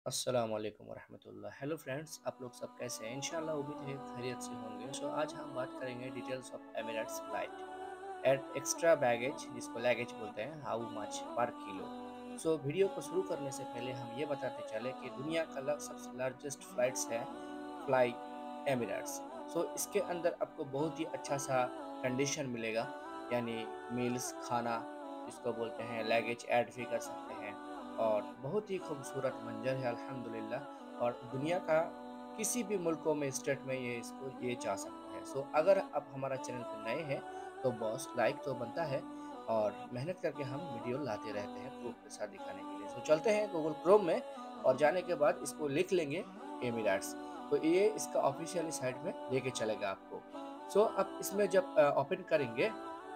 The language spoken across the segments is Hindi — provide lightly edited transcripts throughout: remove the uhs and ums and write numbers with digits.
अस्सलाम वालेकुम वरहमतुल्लाह। हेलो फ्रेंड्स, आप लोग सब कैसे हैं? इंशाल्लाह उम्मीद है खैरियत से होंगे। आज हम बात करेंगे details of Emirates flight at extra baggage, जिसको लगेज बोलते हैं, how much per kilo. Video को शुरू करने से पहले हम ये बताते चले कि दुनिया का सबसे लार्जेस्ट फ्लाइट्स है फ्लाई एमिरेट्स। इसके अंदर आपको बहुत ही अच्छा सा कंडीशन मिलेगा, यानी मील्स, खाना जिसको बोलते हैं, लगेज ऐड भी कर सकते हैं और बहुत ही खूबसूरत मंजर है अल्हम्दुलिल्लाह। और दुनिया का किसी भी मुल्कों में, स्टेट में ये जा सकता है। अगर आप हमारा चैनल पर नए हैं तो बॉस लाइक तो बनता है, और मेहनत करके हम वीडियो लाते रहते हैं प्रूफ के साथ दिखाने के लिए। चलते हैं गूगल क्रोम में, और जाने के बाद इसको लिख लेंगे एमिरेट्स। ये इसका ऑफिशियल साइट में लेके चलेगा आपको। अब इसमें जब ओपन करेंगे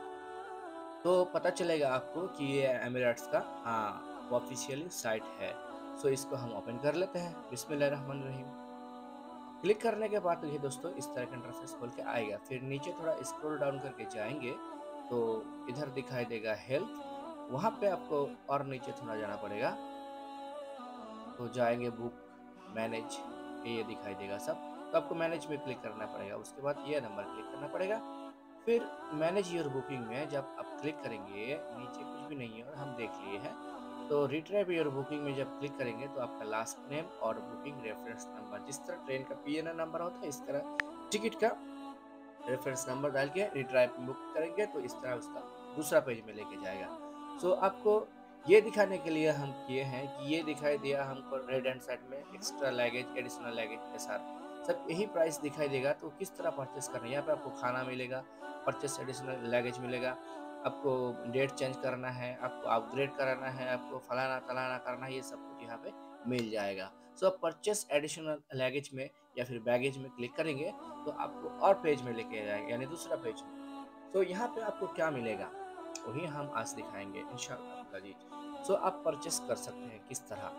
तो पता चलेगा आपको कि ये एमिरेट्स का ऑफिशियल साइट है। इसको हम ओपन कर लेते हैं। बिस्मिल्लाहिर्रहमानिर्रहीम। क्लिक करने के बाद तो ये दोस्तों इस तरह का इंटरफेस खोल के आएगा। फिर नीचे थोड़ा स्क्रॉल डाउन करके जाएंगे तो इधर दिखाई देगा हेल्थ। वहाँ पे आपको और नीचे थोड़ा जाना पड़ेगा, तो जाएंगे बुक, मैनेज, ये दिखाई देगा सब। तो आपको मैनेज में क्लिक करना पड़ेगा। उसके बाद ये नंबर क्लिक करना पड़ेगा। फिर मैनेज योर बुकिंग में जब आप क्लिक करेंगे, नीचे कुछ भी नहीं है और हम देख लिए हैं। तो रिट्राइव योर बुकिंग में जब क्लिक करेंगे तो आपका लास्ट नेम और बुकिंग रेफरेंस नंबर, जिस तरह ट्रेन का पीएनआर नंबर होता है इस तरह टिकट का रेफरेंस नंबर डाल के रिट्राइव बुक करेंगे तो इस तरह उसका दूसरा पेज में लेके जाएगा। आपको ये दिखाने के लिए हम किए हैं कि ये दिखाई दिया हमको रेड हैंड साइड में एक्स्ट्रा लगेज, एडिशनल लगेज के साथ सब यही प्राइस दिखाई देगा। तो किस तरह परचेस करना है, यहाँ पे आपको खाना मिलेगा, परचेस एडिशनल लगेज मिलेगा, आपको डेट चेंज करना है, आपको अपग्रेड कराना है, आपको फलाना तलाना करना है, ये सब कुछ यहाँ पे मिल जाएगा। आप परचेस एडिशनल लगेज में या फिर बैगेज में क्लिक करेंगे तो आपको और पेज में लेके जाएगा, यानी दूसरा पेज में। यहाँ पे आपको क्या मिलेगा वही हम आज दिखाएंगे इंशाअल्लाह अजीज। आप परचेस कर सकते हैं किस तरह।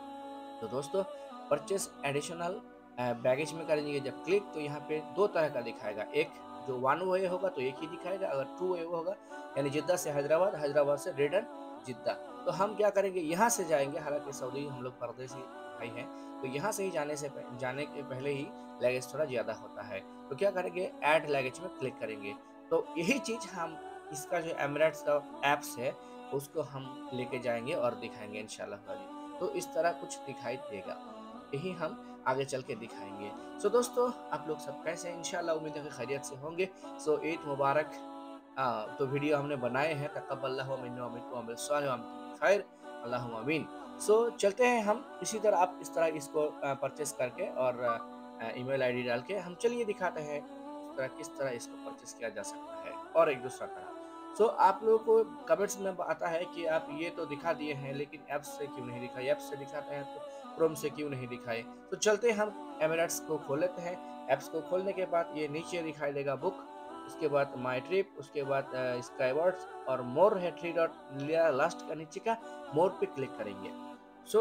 तो दोस्तों, परचेस एडिशनल बैगेज में करेंगे जब क्लिक तो यहाँ पे दो तरह का दिखाएगा। एक जो वन वे होगा तो एक ही दिखाएगा, अगर टू वे होगा यानी जिद्दा से हैदराबाद, हैदराबाद से रिटर्न जिद्दा, तो हम क्या करेंगे, यहाँ से जाएंगे। हालांकि सऊदी हम लोग परदेसी भाई हैं, तो यहाँ से ही जाने के पहले ही लगेज थोड़ा ज़्यादा होता है। तो क्या करेंगे, ऐड लगेज में क्लिक करेंगे। तो यही चीज़ हम इसका जो एमिरेट्स का ऐप्स है उसको हम लेके जाएंगे और दिखाएंगे इंशाल्लाह। तो इस तरह कुछ दिखाई देगा, यही हम आगे चल के दिखाएंगे। दोस्तों, आप लोग सब कैसे हैं? इंशाल्लाह उम्मीद है कि खैरियत से होंगे। ईद मुबारक। तो वीडियो हमने बनाए हैं, तक़ब्बलल्लाहु मिन्ना व मिनकुम अमिल सालिह व अंतुम बिखैर, अल्लाहुम्मा आमीन। चलते हैं हम इसी तरह, आप इस तरह इसको परचेस करके और ईमेल आईडी डाल के हम चलिए दिखाते हैं इस तरह किस तरह इसको परचेस किया जा सकता है। और एक दूसरा तरह आप लोगों को कमेंट्स में आता है कि आप ये तो दिखा दिए हैं लेकिन ऐप्स से क्यों नहीं दिखाए, ऐप्स से दिखाते हैं तो क्रोम से क्यों नहीं दिखाए। चलते हम एमिरेट्स को खोल लेते हैं। ऐप्स को खोलने के बाद ये नीचे दिखाई देगा बुक, उसके बाद माई ट्रिप, उसके बाद स्काईवर्ड्स और मोर है, थ्री डॉट लिया लास्ट का नीचे का, मोर पे क्लिक करेंगे। सो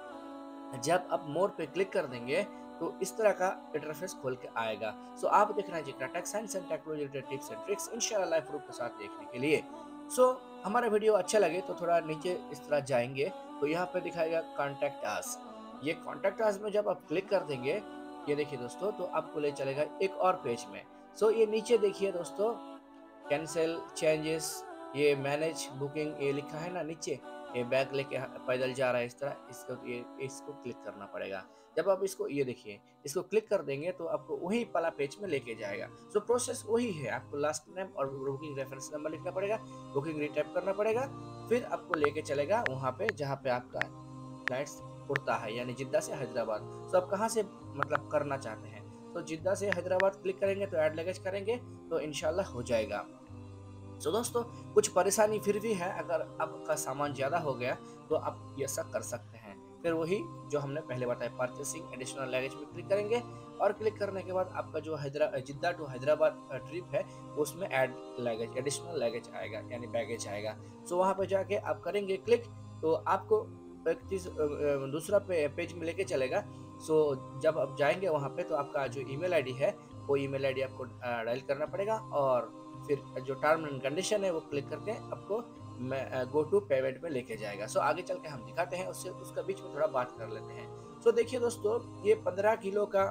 जब आप मोर पे क्लिक कर देंगे तो इस तरह का इंटरफेस खोल के आएगा। आप देखना जितना tech science and technology related tips and tricks इंशाल्लाह लाइव प्रूफ के साथ देखने के लिए। हमारा वीडियो अच्छा लगे तो थोड़ा नीचे इस तरह जाएंगे तो यहाँ पे दिखाएगा कॉन्टेक्ट अस। ये कॉन्टेक्ट अस में जब आप क्लिक कर देंगे, ये देखिए दोस्तों, तो आपको ले चलेगा एक और पेज में। ये नीचे देखिए दोस्तों, कैंसिल चेंजेस, ये मैनेज बुकिंग, ये लिखा है ना नीचे, ये बैग लेके पैदल जा रहा है इस तरह, इसको क्लिक करना पड़ेगा। जब आप इसको, ये देखिए, इसको क्लिक कर देंगे तो आपको वही वाला पेज में लेके जाएगा। प्रोसेस वही है, आपको लास्ट नेम और बुकिंग रेफरेंस नंबर लिखना पड़ेगा, बुकिंग रिटाइप करना पड़ेगा, फिर आपको लेके चलेगा वहाँ पे जहाँ पे आपका फ्लाइट्स उड़ता है, यानी जिद्दा से हैदराबाद। आप कहाँ से मतलब करना चाहते हैं, तो जिद्दा से हैदराबाद क्लिक करेंगे तो ऐड लगेज करेंगे तो इंशाल्लाह हो जाएगा। दोस्तों, कुछ परेशानी फिर भी है, अगर आपका सामान ज़्यादा हो गया तो आप ऐसा कर सकते हैं। फिर वही जो हमने पहले बताया, परचेसिंग एडिशनल लगेज में क्लिक करेंगे, और क्लिक करने के बाद आपका जो जिद्दा टू हैदराबाद ट्रिप है उसमें ऐड लगेज, एडिशनल लगेज आएगा, यानी बैगेज आएगा। वहाँ पे जाके आप करेंगे क्लिक तो आपको एक चीज़ दूसरा पेज में लेके चलेगा। जब आप जाएंगे वहाँ पे तो आपका जो ईमेल आईडी है वो ईमेल आईडी आपको डायल करना पड़ेगा, और फिर जो टर्म एंड कंडीशन है वो क्लिक करके आपको गो टू पेमेंट में लेके जाएगा। सो आगे चल के हम दिखाते हैं, उससे उसका बीच में थोड़ा बात कर लेते हैं। सो देखिए दोस्तों, ये 15 किलो का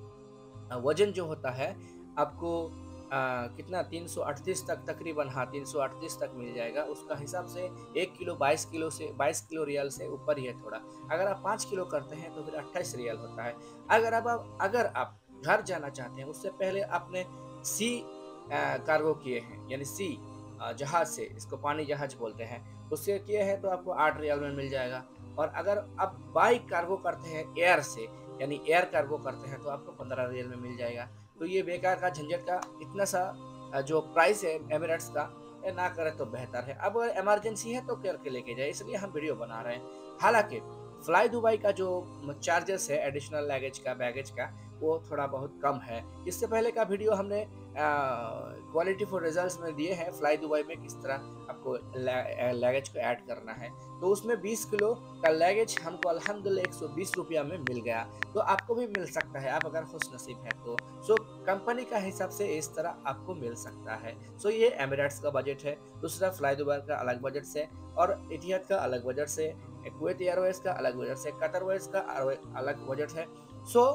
वजन जो होता है आपको कितना 338 तक तकरीबन, हाँ 338 तक मिल जाएगा। उसका हिसाब से 1 किलो 22 किलो से 22 किलो रियल से ऊपर ही है थोड़ा। अगर आप 5 किलो करते हैं तो फिर 28 रियल होता है। अगर आप घर जाना चाहते हैं, उससे पहले आपने सी कार्गो किए हैं, यानी सी जहाज से, इसको पानी जहाज बोलते हैं, उससे किए हैं तो आपको 8 रियल में मिल जाएगा। और अगर आप बाई कार्गो करते हैं एयर से, यानी एयर कार्गो करते हैं, तो आपको 15 रियल में मिल जाएगा। तो ये बेकार का झंझट का इतना सा जो प्राइस है एमिरेट्स का, ये ना करें तो बेहतर है। अब अगर इमरजेंसी है तो करके लेके जाए, इसलिए हम वीडियो बना रहे हैं। हालांकि फ्लाई दुबई का जो चार्जेस है एडिशनल लगेज का, बैगेज का, वो थोड़ा बहुत कम है। इससे पहले का वीडियो हमने क्वालिटी फॉर रिजल्ट्स में दिए हैं, फ्लाई दुबई में किस तरह आपको लगेज को ऐड करना है। तो उसमें 20 किलो का लगेज हमको अल्हम्दुलिल्लाह 120 रुपया में मिल गया। तो आपको भी मिल सकता है, आप अगर खुश नसीब है तो। सो कंपनी का हिसाब से इस तरह आपको मिल सकता है। सो ये एमिरेट्स का बजट है। दूसरा फ्लाई दुबई का अलग बजट से, और इतिहाद का अलग बजट से, कुवैत एयरवेज का अलग बजट से, कतर वेज का अलग बजट है। सो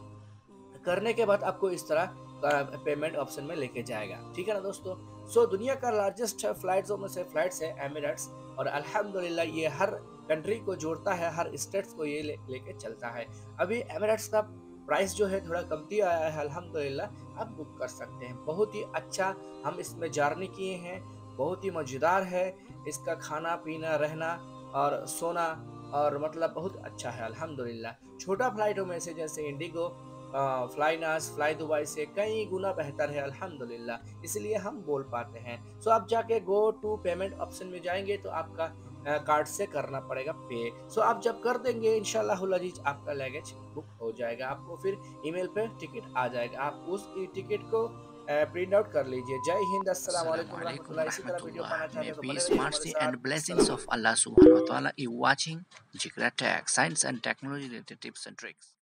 करने के बाद आपको इस तरह पेमेंट ऑप्शन में लेके जाएगा, ठीक है ना दोस्तों। सो दुनिया का लार्जेस्ट फ्लाइट्स में से फ्लाइट्स है एमिरेट्स, और अल्हम्दुलिल्लाह ये हर कंट्री को जोड़ता है, हर स्टेट्स को ये लेके चलता है। अभी एमिरेट्स का प्राइस जो है थोड़ा कमती आया है, अल्हम्दुलिल्लाह आप बुक कर सकते हैं। बहुत ही अच्छा हम इसमें जर्नी किए हैं, बहुत ही मज़ेदार है। इसका खाना पीना रहना और सोना, और मतलब बहुत अच्छा है अल्हम्दुलिल्लाह। छोटा फ्लाइटों में से जैसे IndiGo, flynas, flydubai से कई गुना बेहतर है अल्हम्दुलिल्लाह, इसलिए हम बोल पाते हैं। सो आप जाके गो टू पेमेंट ऑप्शन में जाएंगे तो आपका कार्ड से करना पड़ेगा पे। सो आप जब कर देंगे इंशाल्लाहुल अजीज आपका लगेज बुक हो जाएगा, आपको फिर ईमेल पे टिकट आ जाएगा। आप उस टिकट को प्रिंट आउट कर लीजिए। जय हिंद, अस्सलाम वालेकुम Assalamualaikum रहमतुल्लाह। इसी तरह वीडियो warahmatullah. पाना चाहते May हैं तो बने peace, रहिए हमारे mercy, साथ। and blessings अस्सलाम of वालेकुम। Allah subhanahu wa ta'ala is watching Jikra Tech, science and technology related tips and tricks.